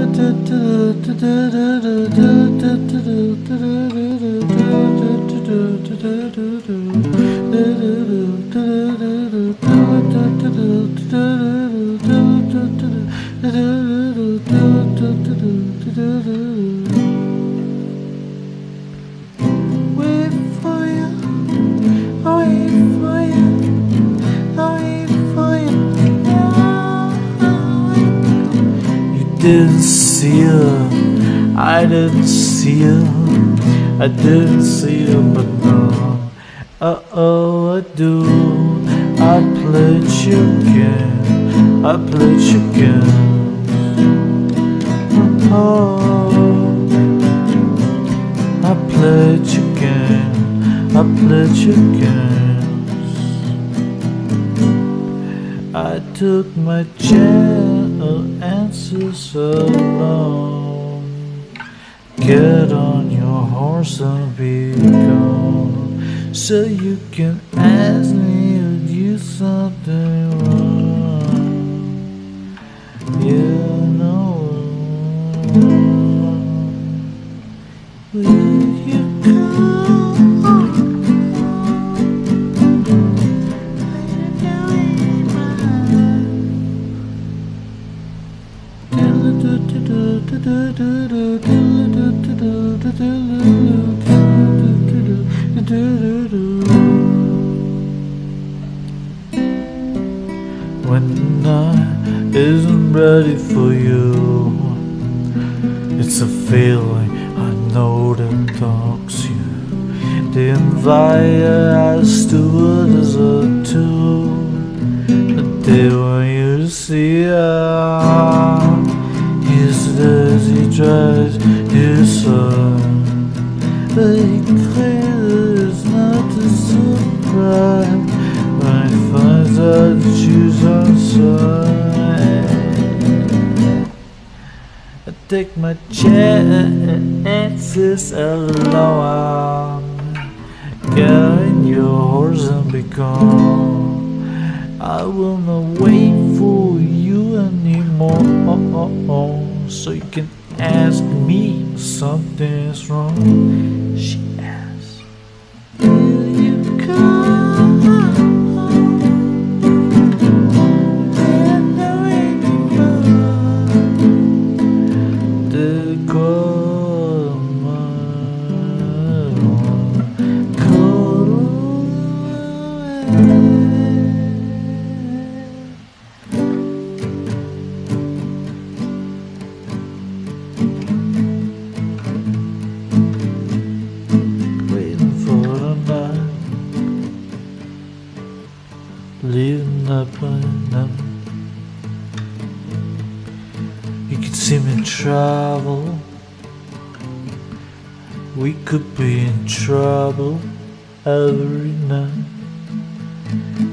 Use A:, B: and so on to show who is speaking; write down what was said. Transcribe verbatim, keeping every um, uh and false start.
A: Wait for you, I'll wait for you, I'll wait for you. You didn't see her, I didn't see her, I didn't see her, but now, uh oh, I do. I played you again, I played you again. Oh, I played you again, I played you again. I took my chances alone. Get on your horse and be gone, so you can ask me to do something wrong. You know, will you come? When the night isn't ready for you, it's a feeling I know that talks you. The invite as to it as a tool. The day when you see her, as he tries his son, but he clearly is not a surprise when he finds out that she's outside. I take my chances alone. Get in your horse and be gone. I will not wait for you anymore, so you can ask me if something's wrong. She asks, will you come? And the rainbow, the cold one, cold away. Leaving up and up, you could see me travel. We could be in trouble every night.